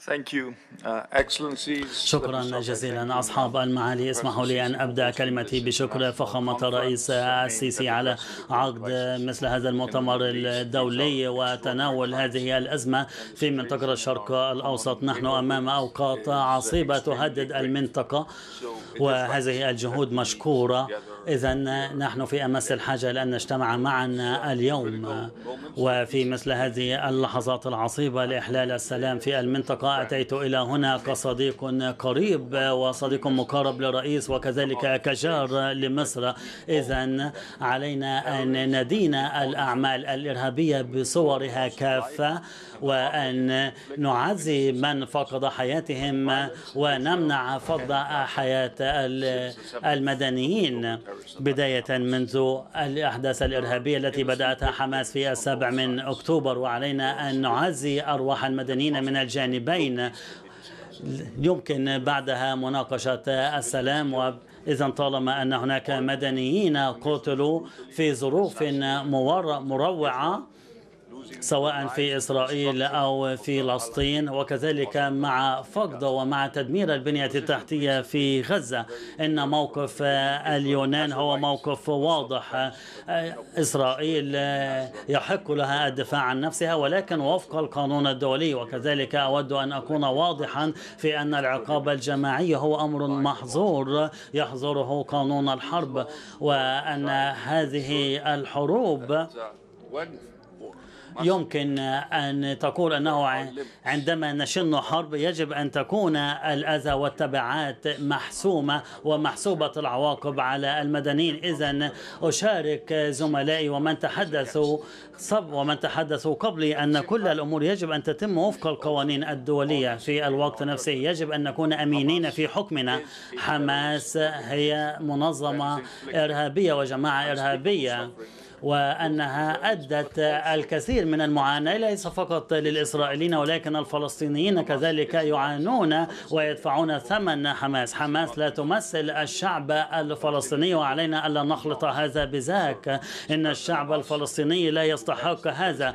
شكرا جزيلا أصحاب المعالي. اسمحوا لي أن أبدأ كلمتي بشكر فخامة الرئيس السيسي على عقد مثل هذا المؤتمر الدولي وتناول هذه الأزمة في منطقة الشرق الأوسط. نحن أمام أوقات عصيبة تهدد المنطقة وهذه الجهود مشكورة. إذا نحن في أمس الحاجة لأن نجتمع معا اليوم وفي مثل هذه اللحظات العصيبة لإحلال السلام في المنطقة. أتيت إلى هنا كصديق قريب وصديق مقرب للرئيس وكذلك كجار لمصر. إذا علينا أن ندين الأعمال الإرهابية بصورها كافة وأن نعزي من فقد حياتهم ونمنع فقد حياة المدنيين بداية منذ الأحداث الإرهابية التي بدأتها حماس في 7 أكتوبر. وعلينا أن نعزي أرواح المدنيين من الجانبين. يمكن بعدها مناقشة السلام. إذا طالما أن هناك مدنيين قتلوا في ظروف مروعة سواء في إسرائيل أو في فلسطين وكذلك مع فقد ومع تدمير البنية التحتية في غزة، إن موقف اليونان هو موقف واضح. إسرائيل يحق لها الدفاع عن نفسها ولكن وفق القانون الدولي. وكذلك أود أن أكون واضحا في أن العقاب الجماعي هو أمر محظور يحظره قانون الحرب، وأن هذه الحروب يمكن أن تقول أنه عندما نشن حرب يجب أن تكون الأذى والتبعات محسومة ومحسوبة العواقب على المدنيين. إذن أشارك زملائي ومن تحدثوا قبلي أن كل الأمور يجب أن تتم وفق القوانين الدولية. في الوقت نفسه يجب أن نكون أمينين في حكمنا. حماس هي منظمة إرهابية وجماعة إرهابية وأنها أدت الكثير من المعاناة ليس فقط للإسرائيليين ولكن الفلسطينيين كذلك يعانون ويدفعون ثمن حماس. حماس لا تمثل الشعب الفلسطيني وعلينا ألا نخلط هذا بذاك. إن الشعب الفلسطيني لا يستحق هذا.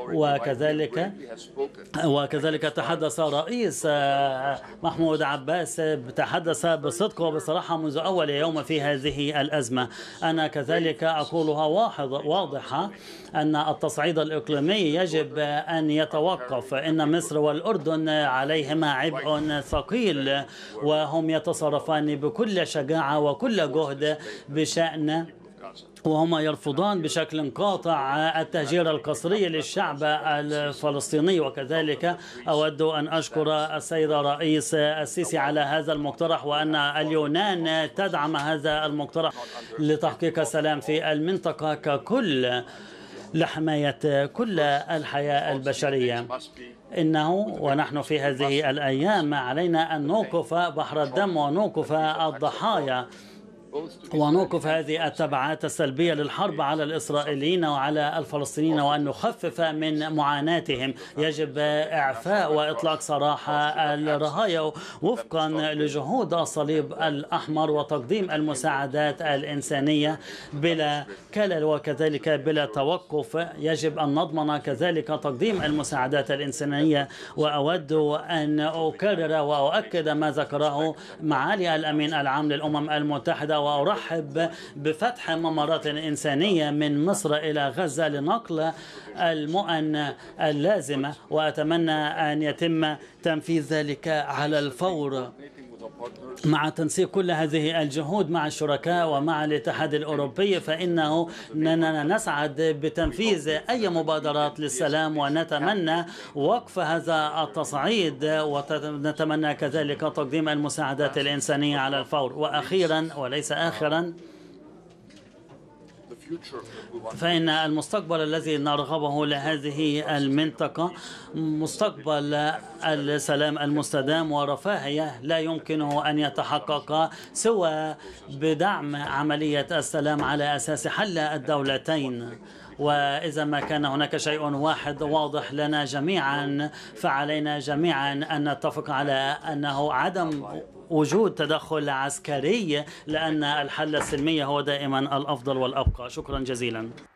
وكذلك تحدث رئيس محمود عباس تحدث بصدق وبصراحة منذ أول يوم في هذه الأزمة. أنا كذلك أقولها واضحة أن التصعيد الإقليمي يجب أن يتوقف. إن مصر والأردن عليهما عبء ثقيل وهم يتصرفان بكل شجاعة وكل جهد بشأن وهما يرفضان بشكل قاطع التهجير القسري للشعب الفلسطيني. وكذلك أود أن أشكر السيد الرئيس السيسي على هذا المقترح وأن اليونان تدعم هذا المقترح لتحقيق السلام في المنطقة ككل لحماية كل الحياة البشرية. إنه ونحن في هذه الأيام علينا أن نوقف بحر الدم ونوقف الضحايا ونوقف هذه التبعات السلبية للحرب على الإسرائيليين وعلى الفلسطينيين وأن نخفف من معاناتهم. يجب إعفاء وإطلاق سراح الرهايا وفقا لجهود الصليب الأحمر وتقديم المساعدات الإنسانية بلا كلل وكذلك بلا توقف. يجب أن نضمن كذلك تقديم المساعدات الإنسانية. وأود أن أكرر وأؤكد ما ذكره معالي الأمين العام للأمم المتحدة وأرحب بفتح ممرات إنسانية من مصر إلى غزة لنقل المؤن اللازمة، وأتمنى أن يتم تنفيذ ذلك على الفور مع تنسيق كل هذه الجهود مع الشركاء ومع الاتحاد الأوروبي. فإنه نسعد بتنفيذ أي مبادرات للسلام ونتمنى وقف هذا التصعيد ونتمنى كذلك تقديم المساعدات الإنسانية على الفور. وأخيرا وليس آخرا فإن المستقبل الذي نرغبه لهذه المنطقة مستقبل السلام المستدام ورفاهية لا يمكنه أن يتحقق سوى بدعم عملية السلام على أساس حل الدولتين. وإذا ما كان هناك شيء واحد واضح لنا جميعا فعلينا جميعا أن نتفق على أنه عدم وجود تدخل عسكري، لأن الحل السلمي هو دائما الأفضل والأبقى. شكرا جزيلا.